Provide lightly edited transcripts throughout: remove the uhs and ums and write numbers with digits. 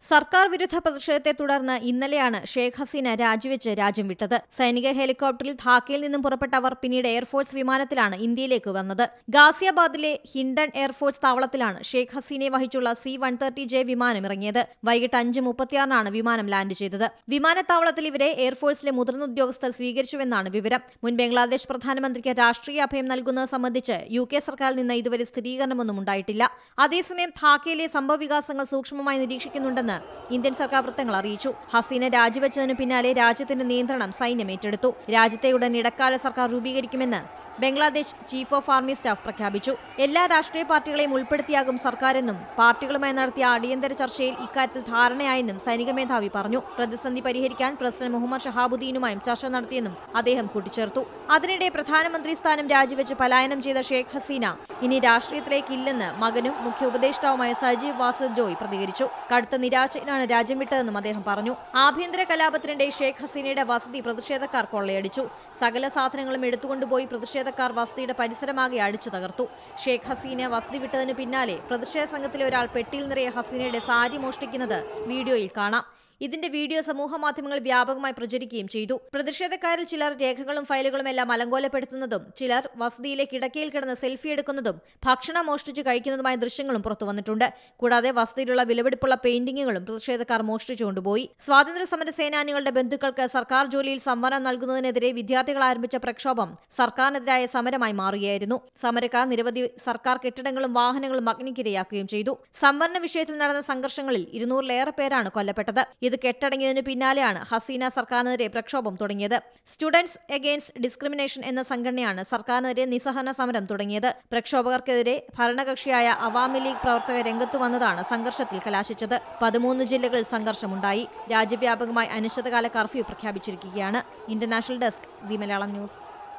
സർക്കാർ വിരുദ്ധ പ്രതിഷേധത്തെ തുടർന്ന് ഇന്നലെയാണ് ഷേഖ് ഹസീന രാജിവെച്ച് രാജ്യം വിട്ടത്. സൈനിക ഹെലികോപ്റ്ററിൽ ധാക്കയിൽ നിന്നും പുറപ്പെട്ട അവർ പിന്നീട് എയർഫോഴ്സ് വിമാനത്തിലാണ് ഇന്ത്യയിലേക്ക് വന്നത്. ഗാസിയാബാദിലെ ഹിൻഡൺ എയർഫോഴ്സ് താവളത്തിലാണ് ഷേഖ് ഹസീനയെ വഹിച്ചുള്ള C-130J വിമാനം ഇറങ്ങിയത്. വൈകിട്ട് 5:36 വിമാനം ലാൻഡ് ചെയ്തത്. വിമാനത്താവളത്തിൽ ഇവരെ എയർഫോഴ്സിലെ മുതിർന്ന ഉദ്യോഗസ്ഥർ സ്വീകരിച്ചുവെന്നാണ് വിവരം. മുൻ ബംഗ്ലാദേശ് പ്രധാനമന്ത്രിക്ക് രാഷ്ട്രീയ അഭയം നൽകുന്നത് സംബന്ധിച്ച് UK സർക്കാരിൽ നിന്ന് ഇതുവരെ സ്ഥിരീകരണമൊന്നും ഉണ്ടായിട്ടില്ല. അതേസമയം ധാക്കയിലെ സംഭവവികാസങ്ങൾ സൂക്ഷ്മമായി നിരീക്ഷിക്കുന്നുണ്ടെന്ന് ഇന്ത്യൻ സർക്കാർ വൃത്തങ്ങൾ അറിയിച്ചു. ഹസീന രാജിവെച്ചതിനു പിന്നാലെ രാജ്യത്തിന്റെ നിയന്ത്രണം സൈന്യം ഏറ്റെടുത്തു. രാജ്യത്തെ ഉടൻ ഇടക്കാല സർക്കാർ രൂപീകരിക്കുമെന്ന് Bangladesh chief of army staff പ്രഖ്യാപിച്ചു. എല്ലാ രാഷ്ട്രീയ പാർട്ടികളെയും ഉൾപ്പെടുത്തിയാകും സർക്കാരെന്നും പാർട്ടികളുമായി നടത്തിയ അടിയന്തര ചർച്ചയിൽ ഇക്കാര്യത്തിൽ ധാരണയായെന്നും സൈനിക മേധാവി പറഞ്ഞു. പ്രതിസന്ധി പരിഹരിക്കാൻ പ്രസിഡന്റ് മുഹമ്മദ് ഷഹാബുദ്ദീനുമായും ചർച്ച നടത്തിയെന്നും അദ്ദേഹം കൂട്ടിച്ചേർത്തു. അതിനിടെ പ്രധാനമന്ത്രി സ്ഥാനം രാജിവെച്ച് പലായനം ചെയ്ത ഷേഖ് ഹസീന ഇനി രാഷ്ട്രീയത്തിലേക്കില്ലെന്ന് മകനും മുഖ്യ ഉപദേഷ്ടാവുമായ സജീവ് വാസദ് ജോയ് പ്രതികരിച്ചു. കടുത്ത നിരാശയിലാണ് രാജ്യം വിട്ടതെന്നും അദ്ദേഹം പറഞ്ഞു. ആഭ്യന്തര കലാപത്തിനിടെ ഷേഖ് ഹസീനയുടെ വസതി പ്രതിഷേധക്കാർ കൊള്ളയടിച്ചു. സകല സാധനങ്ങളും എടുത്തുകൊണ്ടുപോയി പ്രതിഷേധക്കാർ വസതിയുടെ പരിസരമാകെ അടിച്ചു തകർത്തു. ഷേഖ് ഹസീന വസതി വിട്ടതിന് പിന്നാലെ പ്രതിഷേധ സംഘത്തിലെ ഒരാൾ പെട്ടിയിൽ നിറയെ ഹസീനയുടെ സാരി മോഷ്ടിക്കുന്നത് വീഡിയോയിൽ കാണാം. ഇതിന്റെ വീഡിയോ സമൂഹമാധ്യമങ്ങളിൽ വ്യാപകമായി പ്രചരിക്കുകയും ചെയ്തു. പ്രതിഷേധക്കാരിൽ ചിലർ രേഖകളും ഫയലുകളും എല്ലാം അലങ്കോലപ്പെടുത്തുന്നതും ചിലർ വസതിയിലെ കിടക്കയിൽ കിടന്ന് സെൽഫി എടുക്കുന്നതും ഭക്ഷണം മോഷ്ടിച്ച് കഴിക്കുന്നതുമായ ദൃശ്യങ്ങളും പുറത്തു വന്നിട്ടുണ്ട്. കൂടാതെ വസതിയിലുള്ള വിലപിടിപ്പുള്ള പെയിന്റിങ്ങുകളും പ്രതിഷേധക്കാർ മോഷ്ടിച്ചു കൊണ്ടുപോയി. സ്വാതന്ത്ര്യ സമര സേനാനികളുടെ ബന്ധുക്കൾക്ക് സർക്കാർ ജോലിയിൽ സംവരണം നൽകുന്നതിനെതിരെ വിദ്യാർത്ഥികൾ ആരംഭിച്ച പ്രക്ഷോഭം സർക്കാരിനെതിരായ സമരമായി മാറുകയായിരുന്നു. സമരക്കാർ നിരവധി സർക്കാർ കെട്ടിടങ്ങളും വാഹനങ്ങളും അഗ്നിക്കിരയാക്കുകയും ചെയ്തു. സംവരണ വിഷയത്തിൽ നടന്ന സംഘർഷങ്ങളിൽ 200-ലേറെ പേരാണ് കൊല്ലപ്പെട്ടത്. ഇത് കെട്ടടങ്ങിയതിനു പിന്നാലെയാണ് ഹസീന സർക്കാരിനെതിരെ പ്രക്ഷോഭം തുടങ്ങിയത്. സ്റ്റുഡൻസ് എഗെയിൻസ്റ്റ് ഡിസ്ക്രിമിനേഷൻ എന്ന സംഘടനയാണ് സർക്കാരിനെതിരെ നിസ്സഹകരണ സമരം തുടങ്ങിയത്. പ്രക്ഷോഭകർക്കെതിരെ ഭരണകക്ഷിയായ അവാമി ലീഗ് പ്രവർത്തകർ രംഗത്തു വന്നതാണ് സംഘർഷത്തിൽ കലാശിച്ചത്. 13 ജില്ലകളിൽ സംഘർഷമുണ്ടായി. രാജ്യവ്യാപകമായി അനിശ്ചിതകാല കർഫ്യൂ പ്രഖ്യാപിച്ചിരിക്കുകയാണ്. International desk C Malayalam news.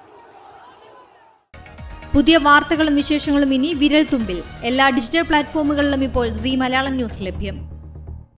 പുതിയ വാർത്തകളും വിശേഷങ്ങളും ഇനി വിരൽ തുമ്പിൽ. എല്ലാ ഡിജിറ്റൽ പ്ലാറ്റ്ഫോമുകളിലും ഇപ്പോൾ സി മലയാളം ന്യൂസ് ലഭ്യം.